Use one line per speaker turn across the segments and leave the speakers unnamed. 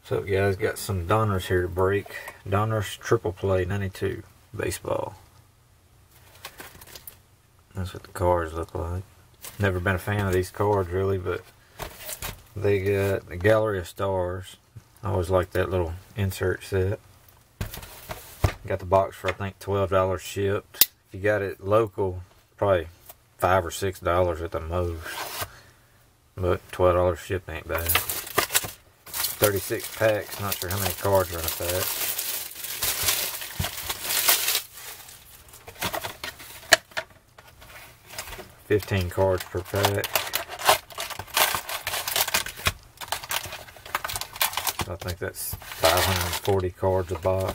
So guys, got some Donruss here to break. Donruss Triple Play 92 baseball. That's what the cards look like. Never been a fan of these cards really, but they got the Gallery of Stars. I always like that little insert set. Got the box for I think $12 shipped. If you got it local, probably $5 or $6 at the most. But $12 shipped ain't bad. 36 packs, not sure how many cards are in a pack. $15 cards per pack. I think that's 540 cards a box.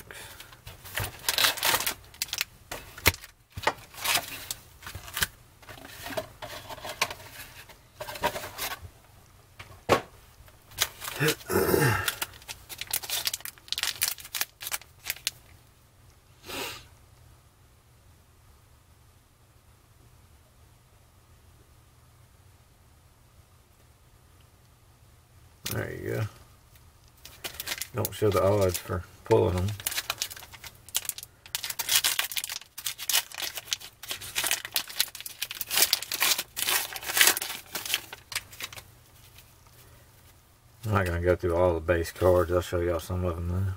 There you go. Don't show the odds for pulling them. I'm not going to go through all the base cards. I'll show y'all some of them though.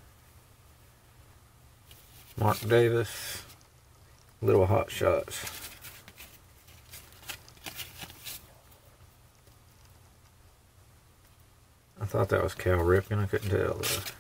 Mark Davis, Little Hot Shots. I thought that was Cal Ripken. I couldn't tell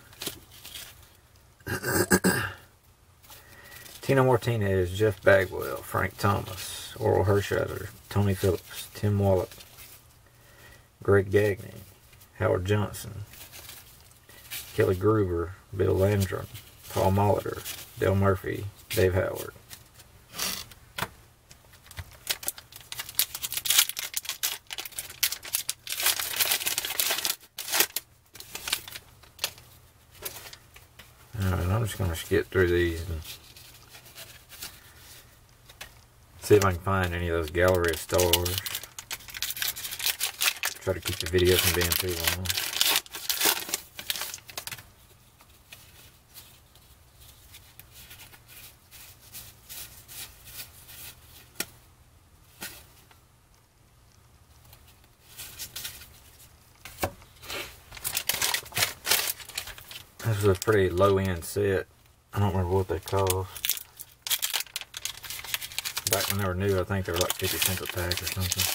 though. Tino Martinez, Jeff Bagwell, Frank Thomas, Oral Hershiser, Tony Phillips, Tim Wallach, Greg Gagne, Howard Johnson, Kelly Gruber, Bill Landrum, Paul Molitor, Dale Murphy, Dave Howard. Alright, I'm just going to skip through these and see if I can find any of those Gallery of Stars. Try to keep the video from being too long. This was a pretty low-end set. I don't remember what they cost. Back when they were new, I think they were like 50 cents a pack or something.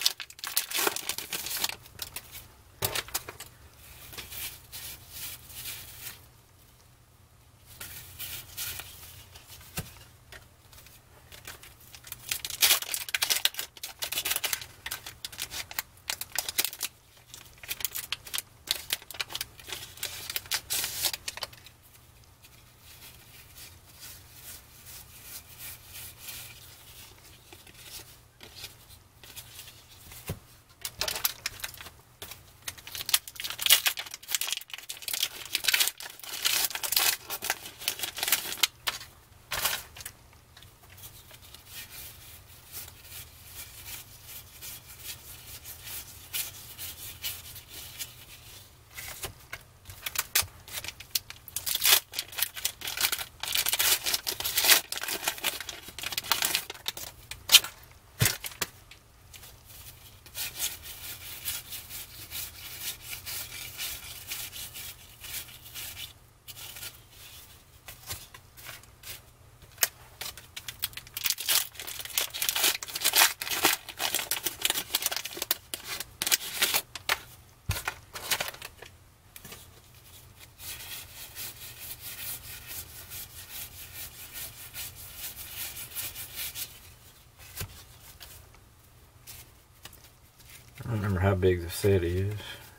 I don't remember how big the set is.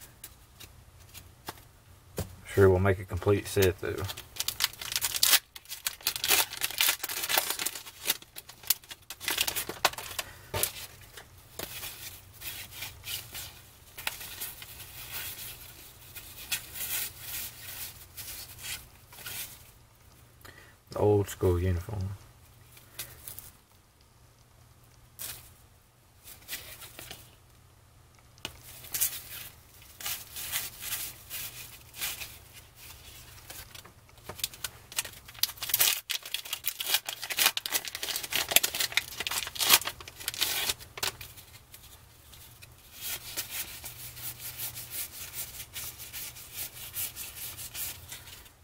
Sure we'll make a complete set though. The old school uniform.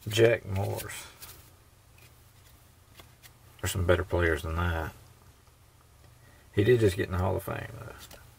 Jack Morris. There's some better players than that. He did just get in the Hall of Fame, though.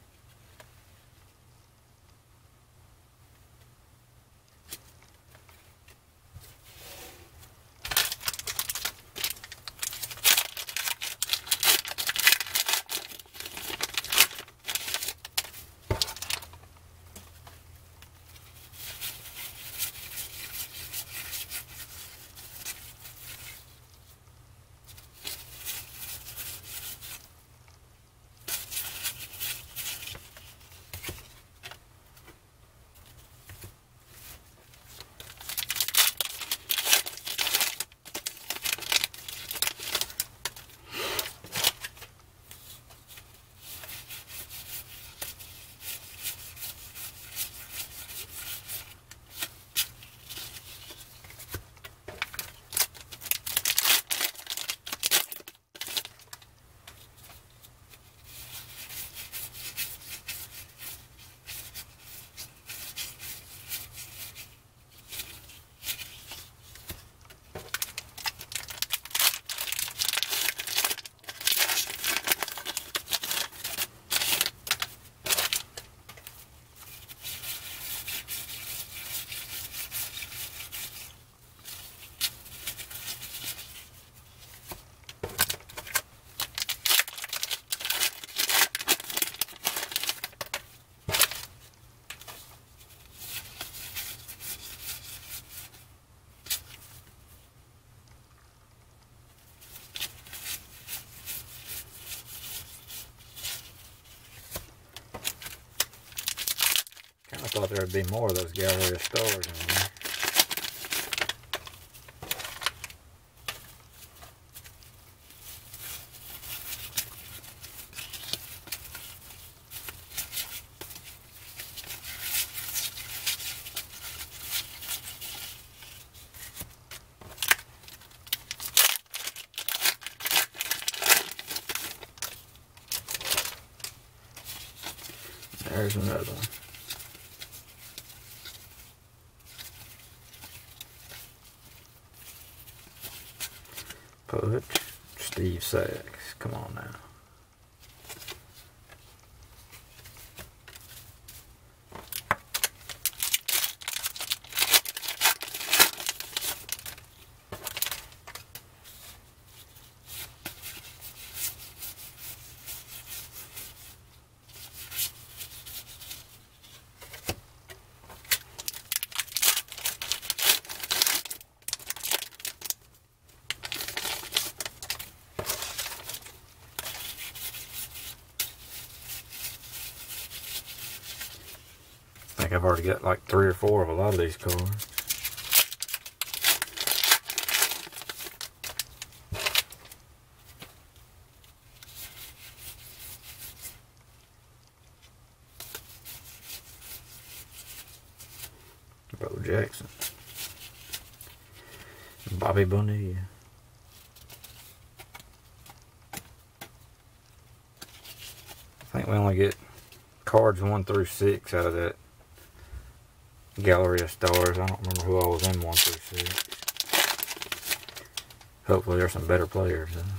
I thought there would be more of those Gallery of Stars in there. There's another one. Put Steve Sax. Come on now. I think I've already got like 3 or 4 of a lot of these cards. Bo Jackson. Bobby Bonilla. I think we only get cards 1 through 6 out of that Gallery of Stars. I don't remember who all was in 1 through 6. Hopefully there's some better players though.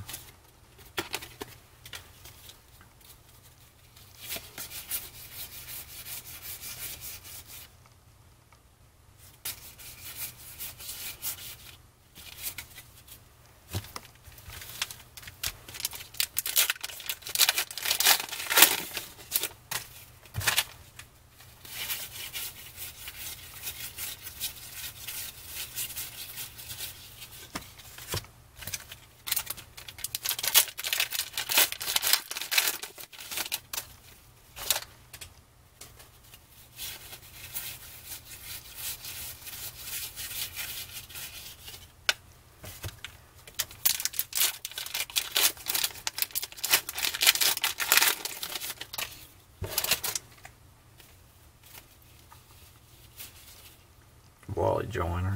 Wally Joyner.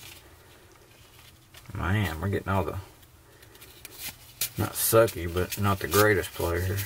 Man, we're getting all the, not sucky, but not the greatest players.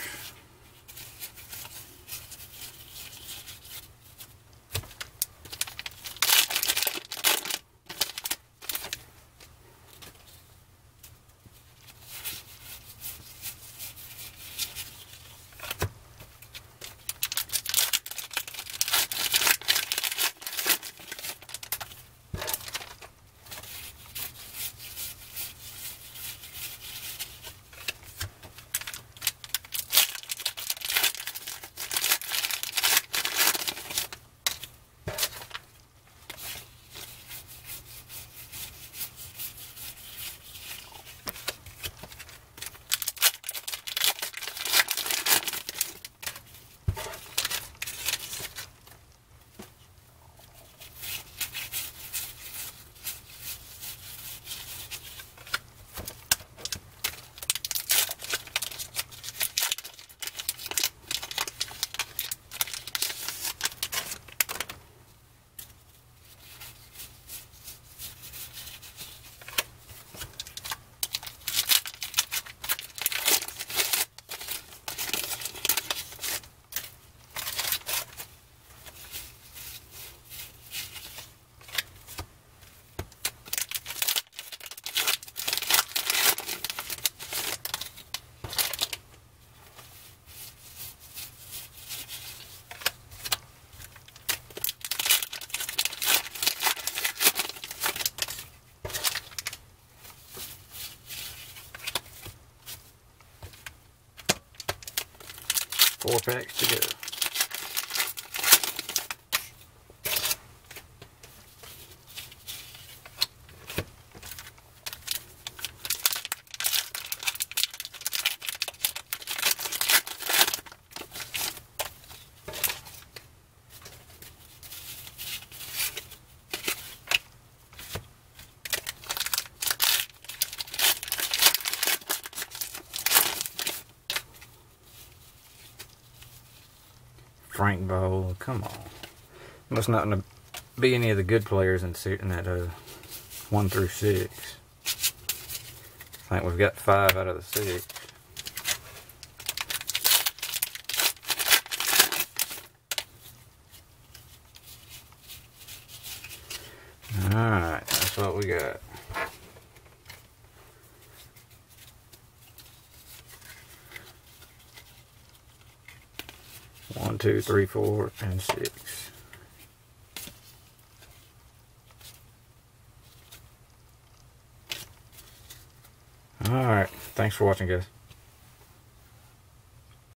4 packs to go. Frank Bowl, come on. Must not be any of the good players in that 1 through 6. I think we've got 5 out of the 6. Alright, that's what we got. One, 2, 3, 4, and 6. Alright, thanks for watching, guys.